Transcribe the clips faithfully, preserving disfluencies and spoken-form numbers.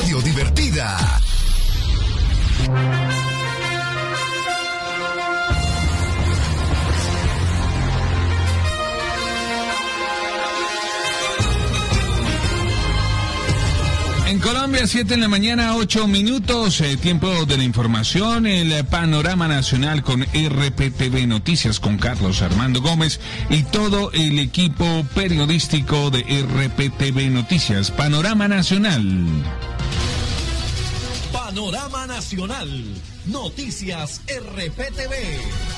radio divertida. En Colombia, siete en la mañana, ocho minutos, eh, tiempo de la información, el panorama nacional con R P T V Noticias con Carlos Armando Gómez y todo el equipo periodístico de R P T V Noticias. Panorama nacional. Panorama nacional. Noticias R P T V.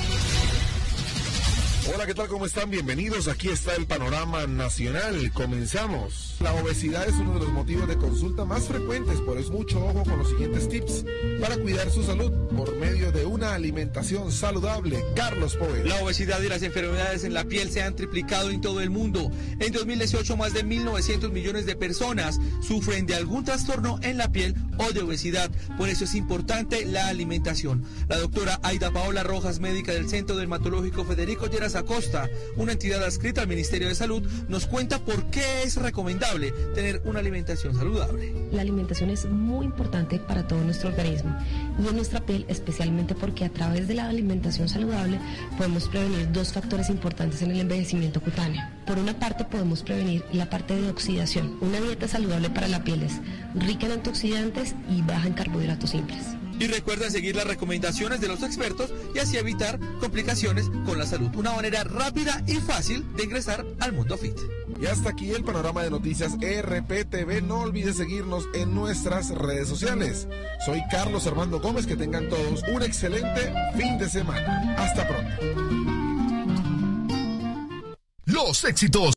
Hola, ¿qué tal? ¿Cómo están? Bienvenidos. Aquí está el panorama nacional. Comenzamos. La obesidad es uno de los motivos de consulta más frecuentes, por eso mucho ojo con los siguientes tips para cuidar su salud por medio de una alimentación saludable. Carlos Poe. La obesidad y las enfermedades en la piel se han triplicado en todo el mundo. En dos mil dieciocho, más de mil novecientos millones de personas sufren de algún trastorno en la piel o de obesidad. Por eso es importante la alimentación. La doctora Aida Paola Rojas, médica del Centro Dermatológico Federico Lleras Acosta, una entidad adscrita al Ministerio de Salud, nos cuenta por qué es recomendable tener una alimentación saludable. La alimentación es muy importante para todo nuestro organismo y en nuestra piel especialmente porque a través de la alimentación saludable podemos prevenir dos factores importantes en el envejecimiento cutáneo. Por una parte podemos prevenir la parte de oxidación. Una dieta saludable para la piel es rica en antioxidantes y baja en carbohidratos simples. Y recuerden seguir las recomendaciones de los expertos y así evitar complicaciones con la salud. Una manera rápida y fácil de ingresar al mundo fit. Y hasta aquí el panorama de noticias R P T V. No olvides seguirnos en nuestras redes sociales. Soy Carlos Armando Gómez. Que tengan todos un excelente fin de semana. Hasta pronto. Los éxitos